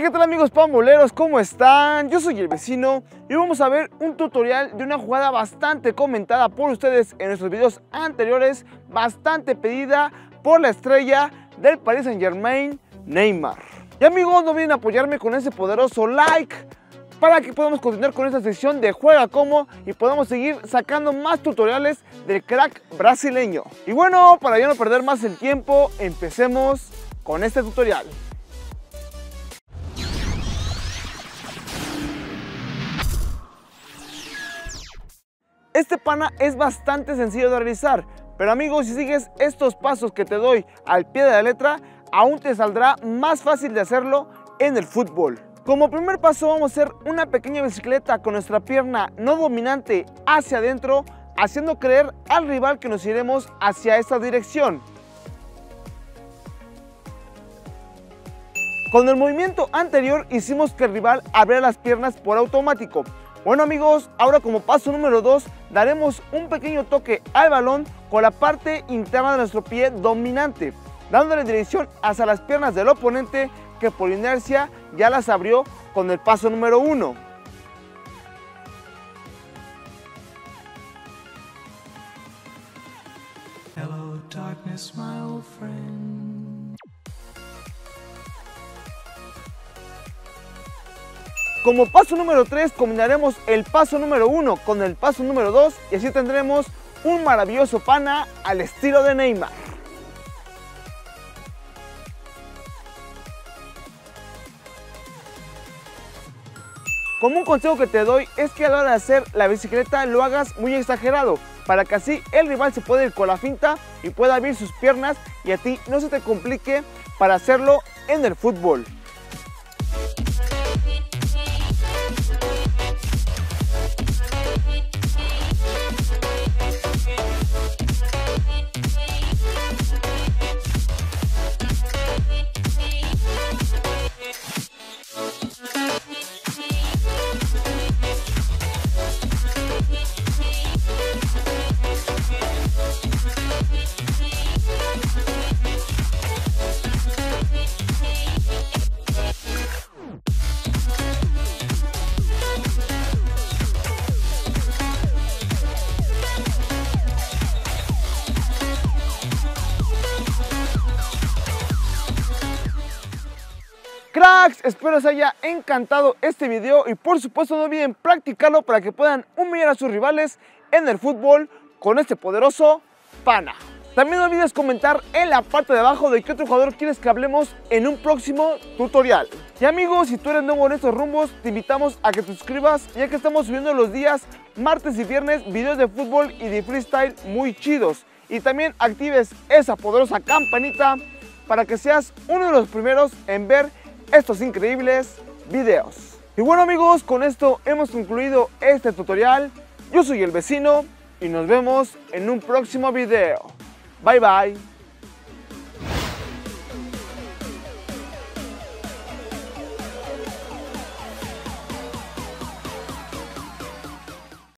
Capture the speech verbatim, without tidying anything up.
¿qué tal amigos pamboleros? ¿Cómo están? Yo soy el vecino y vamos a ver un tutorial de una jugada bastante comentada por ustedes en nuestros videos anteriores, bastante pedida por la estrella del Paris Saint-Germain, Neymar. Y amigos, no olviden apoyarme con ese poderoso like para que podamos continuar con esta sección de Juega Como y podamos seguir sacando más tutoriales del crack brasileño. Y bueno, para ya no perder más el tiempo, empecemos con este tutorial. Este pana es bastante sencillo de realizar, pero amigos, si sigues estos pasos que te doy al pie de la letra, aún te saldrá más fácil de hacerlo en el fútbol. Como primer paso vamos a hacer una pequeña bicicleta con nuestra pierna no dominante hacia adentro, haciendo creer al rival que nos iremos hacia esta dirección. Con el movimiento anterior hicimos que el rival abriera las piernas por automático. Bueno amigos, ahora como paso número dos, daremos un pequeño toque al balón con la parte interna de nuestro pie dominante, dándole dirección hacia las piernas del oponente que por inercia ya las abrió con el paso número uno. Hello, darkness, my old friend. Como paso número tres combinaremos el paso número uno con el paso número dos y así tendremos un maravilloso pana al estilo de Neymar. Como un consejo que te doy es que a la hora de hacer la bicicleta lo hagas muy exagerado, para que así el rival se pueda ir con la finta y pueda abrir sus piernas y a ti no se te complique para hacerlo en el fútbol. Cracks, espero les haya encantado este video y por supuesto no olviden practicarlo para que puedan humillar a sus rivales en el fútbol con este poderoso pana. También no olvides comentar en la parte de abajo de qué otro jugador quieres que hablemos en un próximo tutorial. Y amigos, si tú eres nuevo en estos rumbos, te invitamos a que te suscribas, ya que estamos subiendo los días martes y viernes videos de fútbol y de freestyle muy chidos. Y también actives esa poderosa campanita para que seas uno de los primeros en ver estos increíbles videos. Y bueno amigos, con esto hemos concluido este tutorial. Yo soy el vecino y nos vemos en un próximo video. Bye bye.